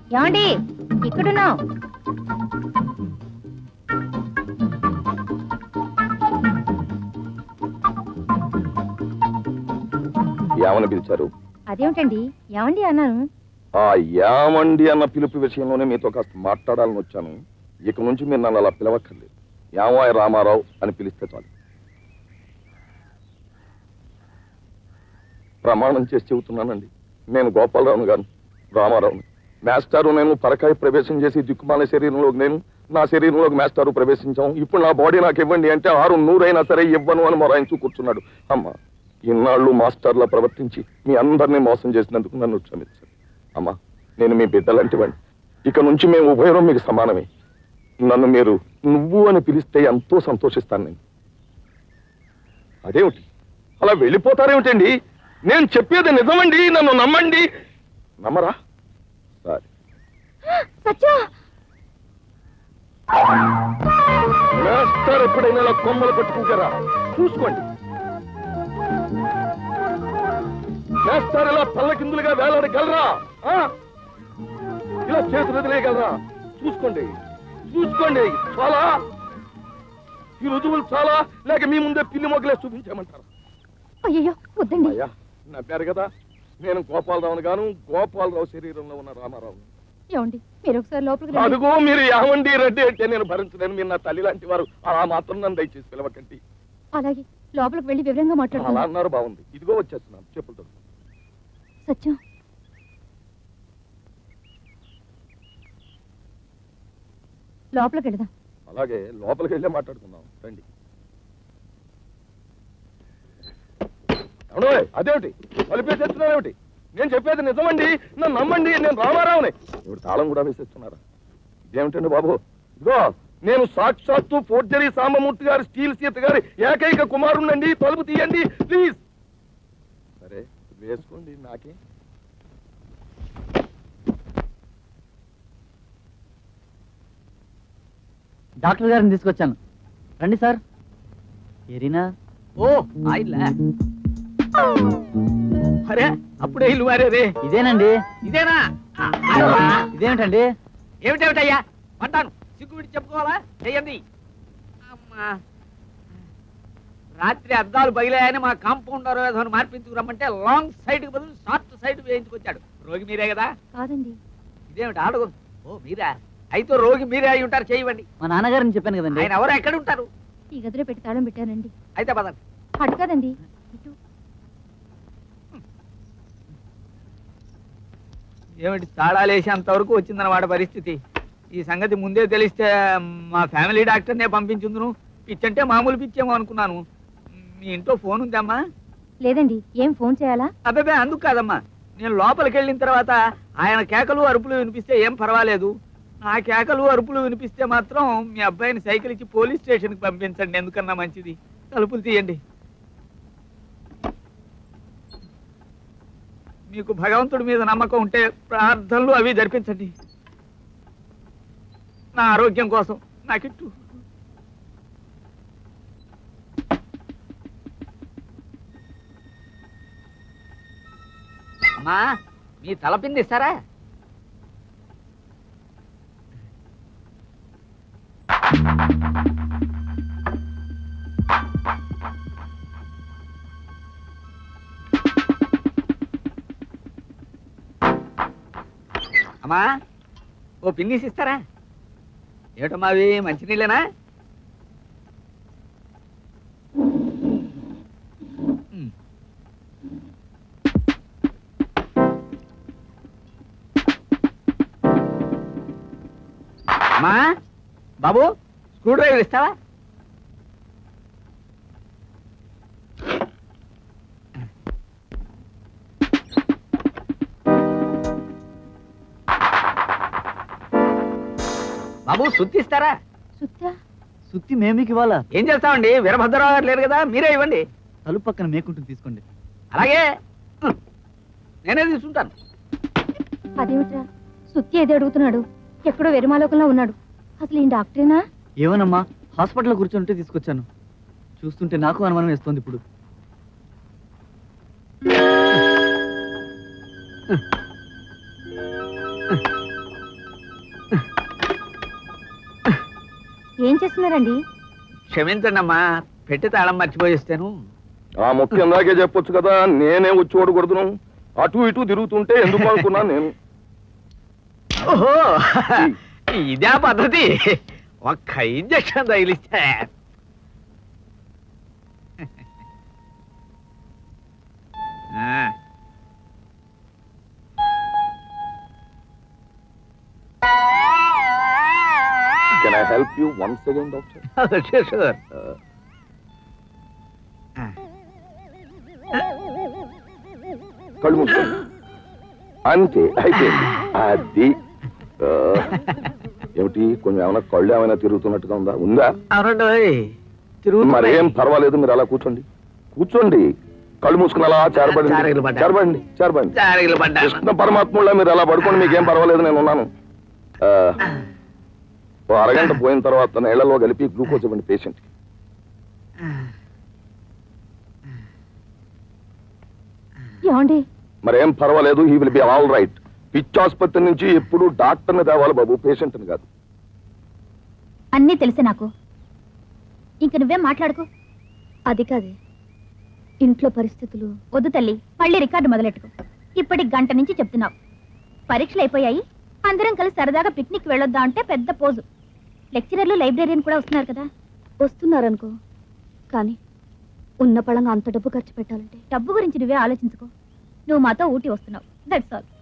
ఏమండి ఇక్కడున్నావు? ఏమని పిలిచారు? అదేమిటండి ఏమండి అన్నాను. ఆ ఏమండి అన్న పిలుపు విషయంలోనే మీతో కాస్త మాట్లాడాలని వచ్చాను. ఇక నుంచి మీరు నన్ను అలా పిలవక్కర్లేదు. ఏమాయ రామారావు అని పిలిస్తే చాలు. ప్రమాణం చేసి చెబుతున్నానండి, నేను గోపాలరావును గాను, రామారావుని. మాస్టారు నేను పరకాయ ప్రవేశం చేసి దిక్కుమాల శరీరంలోకి నేను, నా శరీరంలోకి మాస్టారు ప్రవేశించాం. ఇప్పుడు నా బాడీ నాకు ఇవ్వండి అంటే 600 అయినా సరే ఇవ్వను అని మొరాయించు కూర్చున్నాడు. అమ్మా, ఇన్నాళ్ళు మాస్టర్లా ప్రవర్తించి మీ అందరినీ మోసం చేసినందుకు నన్ను క్షమించండి. అమ్మా, నేను మీ బిడ్డలాంటివాడిని. ఇక నుంచి మేము ఉభయం మీకు సమానమే. నన్ను మీరు నువ్వు అని పిలిస్తే ఎంతో సంతోషిస్తాను. నేను అదేమిటి అలా వెళ్ళిపోతారేమిటండి? నేను చెప్పేది నిజమండి, నన్ను నమ్మండి. నమ్మరా? సరే. మాస్టర్ ఎప్పుడైనా ఇలా కొమ్మలు పట్టుకుంటారా చూసుకోండి. మాస్టర్ ఇలా పల్లకిందులుగా వేలాడగలరా? ఇలా చేతులు వదిలేయగలరా? చూసుకోండి, చూసుకోండి. చాలా ఈ రుజువులు చాలా, లేక మీ ముందే పిల్లి మొగ్గలే చూపించామంటారా? అయ్యో వద్దండి. అయ్యా, నవ్వారు కదా. నేను గోపాలరావును గాను, గోపాలరావు శరీరంలో ఉన్న రామారావు. ఏమండి మీరు ఒకసారి లోపలికి అదుగో మీరు ఏమండి రెడ్డి అంటే నేను భరించలేను. మీరు నా తల్లి లాంటి వారు. అలా మాత్రం నన్ను దయచేసి పిలవకండి. అలాగే లోపలికి వెళ్ళి వివరంగా మాట్లాడుతున్నా. అలా అన్నారు, బాగుంది. ఇదిగో వచ్చేస్తున్నాను చెప్పులతో. సత్యం, లోపలికి వెళదాం. అలాగే లోపలికి వెళ్ళే మాట్లాడుకుందాం రండి. అవును, అదేమిటి కలిపేసేస్తున్నారేమిటి? నేను చెప్పేది నిజమండి, నన్ను నమ్మండి. నేను రామారావుని. ఇప్పుడు తాళం కూడా వేసేస్తున్నారా? ఇదేమిటండి బాబు? ఇదిగో నేను సాక్షాత్తు ఫోర్జరీ సాంబమూర్తి గారి, స్టీల్ సీత గారి ఏకైక కుమారుణ్ణండి. తలుపు తీయండి ప్లీజ్. సరే వేసుకోండి, నాకే. డాక్టర్ గారిని తీసుకొచ్చాను, రండి సార్. ఏరీనా? ఓ ఆయిల్లా? అరే అప్పుడే ఇల్లు మారేది. ఇదేనండి. ఇదేనా? ఇదేమిటండి? ఏమిటేమిటయ్యా అంటాను, సిగ్గు విడి చెప్పుకోవాలా? చెయ్యండి. అమ్మా, రాత్రి అద్దాలు బయలాయని మా కాంపౌండర్ ఏదో మార్పించుకురమ్మంటే లాంగ్ సైడ్ కి బదులు షార్ట్ సైడ్ వేయించుకొచ్చాడు. రోగి మీరే కదా? కాదండి. ఇదేమిటి ఆడుగు? ఓ మీరా? అయితే రోగి మీరే అయి ఉంటారు. చేయవండి. మా నాన్నగారిని చెప్పాను కదండి. ఆయన ఎవరు, ఎక్కడ ఉంటారు? ఈ గదిలో పెట్టి తాళం పెట్టానండి. అయితే పదండి. అటు కాదండి, ఇటు. ఏమిటి తాళాలేసేంత వరకు వచ్చిందన్నమాట పరిస్థితి. ఈ సంగతి ముందే తెలిస్తే మా ఫ్యామిలీ డాక్టర్నే పంపించుందును. పిచ్చంటే మామూలు పిచ్చేమో అనుకున్నాను. మీ ఇంట్లో ఫోన్ ఉందమ్మా? లేదండి. ఏం ఫోన్ చేయాలా? అబ్బాబే అందుకు కాదమ్మా, నేను లోపలికి వెళ్ళిన తర్వాత ఆయన కేకలు అరుపులు వినిపిస్తే ఏం పర్వాలేదు. నా కేకలు అరుపులు వినిపిస్తే మాత్రం మీ అబ్బాయిని సైకిల్ ఇచ్చి పోలీస్ స్టేషన్కి పంపించండి. ఎందుకన్నా మంచిది. తలుపులు తీయండి. మీకు భగవంతుడి మీద నమ్మకం ఉంటే ప్రార్థనలు అవి జరిపించండి. నా ఆరోగ్యం కోసం నాకిట్టు. అమ్మా, మీ తలపింది ఇస్తారా? అమ్మా, ఓ పిన్నీసి ఇస్తారా? ఏమిటమ్మా అవి మంచినీళ్ళేనా? అమ్మా, బాబు స్క్రూ డ్రైవర్ ఇస్తావా? బాబు సుత్తి ఇస్తారా? సుత్తి మేమీకి ఇవ్వాలా? ఏం చేస్తామండి, వీరభద్రరావు గారు లేరు కదా, మీరే ఇవ్వండి. తలుపు పక్కన మేకుంటుంది, తీసుకోండి. అలాగే నేనే తీసుకుంటాను. అదేమిట్రా సుత్తి ఏది అడుగుతున్నాడు? ఎక్కడో వెరుమాలోకంలో ఉన్నాడు. అసలు ఈ డాక్టరేనా? ఏమోనమ్మా, హాస్పిటల్లో కూర్చొని తీసుకొచ్చాను. చూస్తుంటే నాకు అనుమానం వేస్తోంది ఇప్పుడు. ఏం చేస్తున్నారండి? క్షమించండి అమ్మా, పెట్టి తాళం మర్చిపోయిస్తాను. ఆ ముఖ్యం ఇందాకే చెప్పొచ్చు కదా, నేనే వచ్చి ఓడకూడదును. అటు ఇటు తిరుగుతుంటే ఎందుకు అనుకున్నాను నేను. ఓహో, ఇదే పద్ధతి. ఒక్క ఇంజక్షన్ తగిలిస్తే Can I help you once again, doctor? Sure. కళ్ళు మూసుకోండి. అంతే, అయిపోయింది. అది ఏమిటి, కొంచెం ఏమైనా కళ్ళు ఏమైనా తిరుగుతున్నట్టుగా ఉందా? ఉందా? మరేం పర్వాలేదు, మీరు అలా కూర్చోండి. కూర్చోండి, కళ్ళు మూసుకుని అలా చేరబడండి. కృష్ణ పరమాత్ముళ్ళ మీరు అలా పడుకోండి, మీకేం పర్వాలేదు, నేను ఉన్నాను. అరగంట పోయిన తర్వాత నీళ్లలో కలిపి గ్లూకోజ్ ఇవ్వండి పేషెంట్కి. మరేం పర్వాలేదు, he will be all right. పిచ్చి ఆసుపత్రి నుంచి ఎప్పుడు డాక్టర్ని తేవాలి బాబు, పేషెంట్ని కాదు. అన్నీ తెలిసే నాకు, ఇంక నువ్వేం మాట్లాడుకో. అది కాదే, ఇంట్లో పరిస్థితులు. వద్దు తల్లి, మళ్ళీ రికార్డు మొదలెట్టుకో. ఇప్పటికి గంట నుంచి చెప్తున్నావు. పరీక్షలు అయిపోయాయి, అందరం కలిసి సరదాగా పిక్నిక్ వెళ్ళొద్దా అంటే పెద్ద పోజు. లెక్చరర్లు లైబ్రరీని కూడా వస్తున్నారు కదా. వస్తున్నారనుకో, కానీ ఉన్న పళంగా అంత డబ్బు ఖర్చు పెట్టాలంటే డబ్బు గురించి నువ్వే ఆలోచించుకో. నువ్వు మాతో ఊటీ వస్తున్నావు, దట్స్ ఆల్.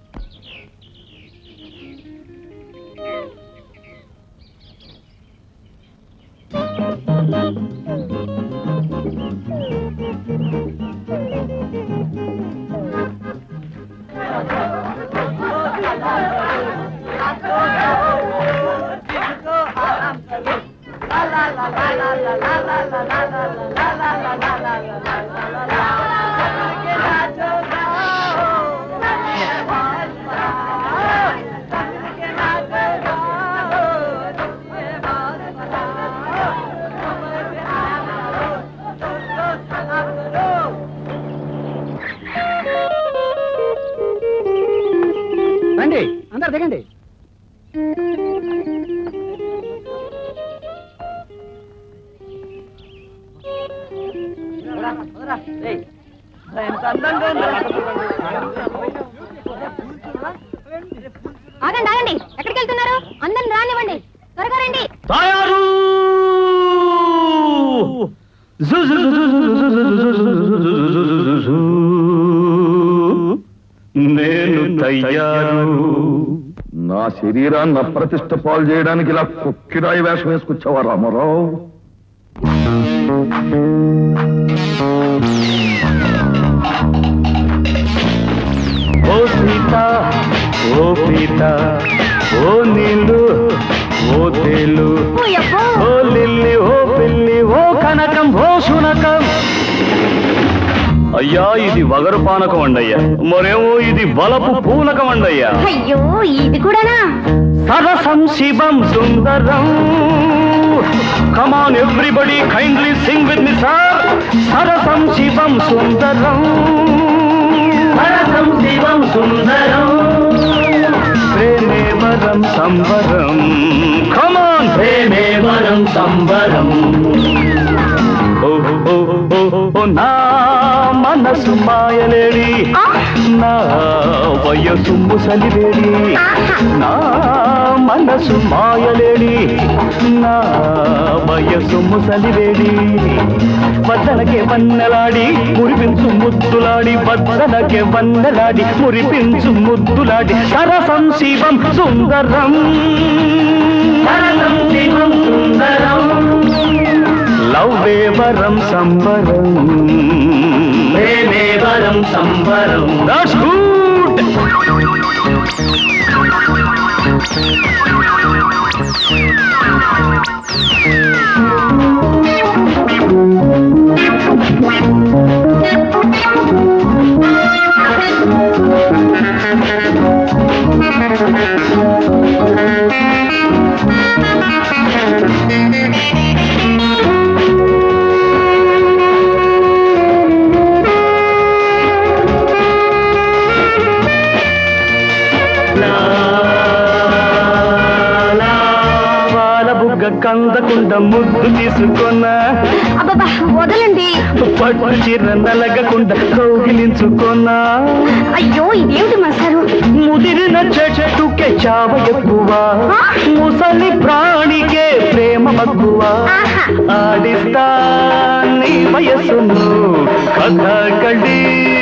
రండి, అందరు దిగండి. ఆగండి ఆగండి, ఎక్కడికి వెళ్తున్నారు? అందరిని రానివ్వండి, త్వరగా రండి. తయారు, నేను తయారు. నా శరీరాన్ని అప్రతిష్ట పాలు చేయడానికి ఇలా కుక్కిరాయి వేషం వేసుకొచ్చావా రామారావు? ఓ సీత, ఓ పీత, ఓ నీళ్ళు, ఓ తేలు, ఓ లిల్లి, ఓ పిల్లి, ఓ కనకం, ఓ శునకం. అయ్యా, ఇది వగరు పానకం అండయ్యా. మరేమో ఇది బలపు పూనకం అండయ్యా. అయ్యో, ఇది కూడానా? సరసం శివం సుందరం. Come on everybody, kindly sing with me sir. సరసం శివం సుందరం, సరసం శివం సుందరం. ప్రేమే వరం సంబరం. Come on, ప్రేమే వరం సంబరం. ఓ ఓ ఓ ఓ నా మనసు మాయలేడి, నా వయసు ముసలివేడి. నా మనసు మాయలేడి, నా వయసు ముసలివేడి. బద్దలకే వన్నెలాడి మురిపించు ముద్దులాడి, బద్దలకే వన్నెలాడి మురిపించు ముద్దులాడి. సరసం శివం సుందరం, సరసం శివం సుందరం. లవ్వే వరం సంబరం, ప్రేమే వరం సంబరం. That's good. కంద చూడకుండా ముద్దు తీసుకున్నా అబ్బబ్బా వదలండి. పట్టు చీర నలగకుండా కౌగిలించుకున్నా. అయ్యో ఇదేమిటి మాస్టారు? ముదిరిన చెట్టుకే చావ ఎక్కువ, ముసలి ప్రాణికే ప్రేమ మక్కువ. ఆడిస్తా నీ వయస్సును Kathakali.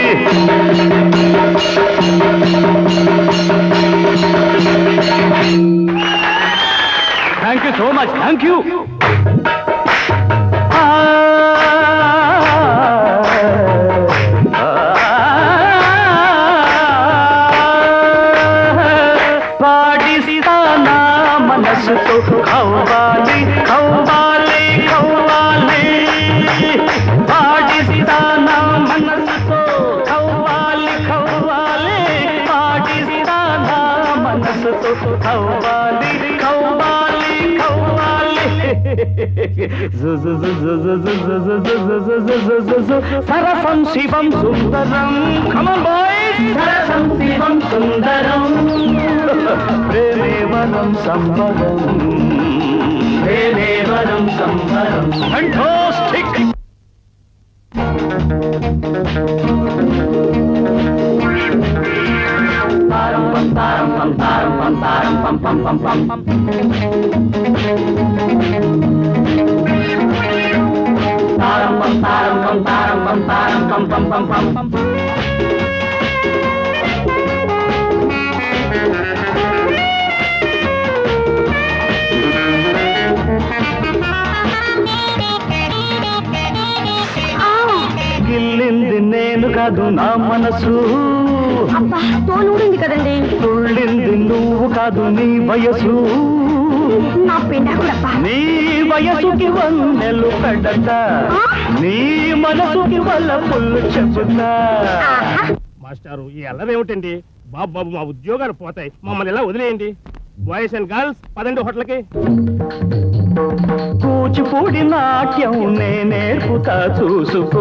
Thank you so much. Thank you. పాడిస్తానా మనసుతో కవ్వాలి కవ్వాలి కవ్వాలి. పాడిస్తానా మనసుతో కవ్వాలి కవ్వాలి. పాడిస్తానా మనసుతో కవ్వాలి కవ్వాలి కవ్వాలి. సరసం శివం సుందరం. Come on boys. సరసం శివం సుందరం. ప్రేమే వరం సంబరం. ప్రేమే వరం సంబరం. ఫంటాస్టిక్. తారం పం తారం పం తారం పం తారం పం పం పం పం పం. తారం పం తారం పం తారం పం తారం పం పం పం పం పం. గిల్లింది నేను కాదు నా మనసు. తోలుడింది కదండి. తుళ్ళింది నువ్వు కాదు నీ వయసు. నా పిండాకుడప్ప. నీ వయసుకి వన్నెలు పెడత, నీ మనసుకి వల్ల పుల్లు చెబుతా. మాస్టారు ఈ అల్లరేమిటండి? బాబు బాబు మా ఉద్యోగాలు పోతాయి, మమ్మల్ని ఎలా వదిలేయండి. బాయ్స్ అండ్ గర్ల్స్ పదండి హోటల్కి. కూచిపూడి నాట్యం నేర్పుతా చూసుకో.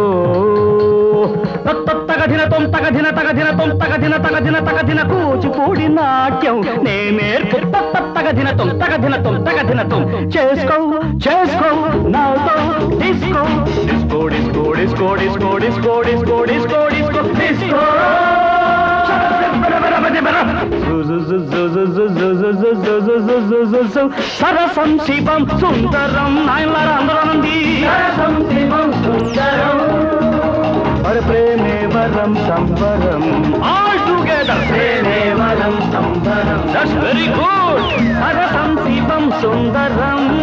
తగధిన తొం తగధిన తగధిన తొం తగధిన తగధిన తగధిన. కూచిపూడి నాట్యం నేర్పు. తగధిన తొం తగధిన తొం తగధిన తొం. చేసుకో చేసుకో నాతో disco. Disco disco disco disco disco disco disco disco disco. సరసం శివం సుందరం. నాయనలారా అందరూ అనండి. సరసం శివం సుందరం. అరే ప్రేమే వరం సంబరం. All together. ప్రేమే వరం సంబరం. That's very good. సరసం శివం సుందరం.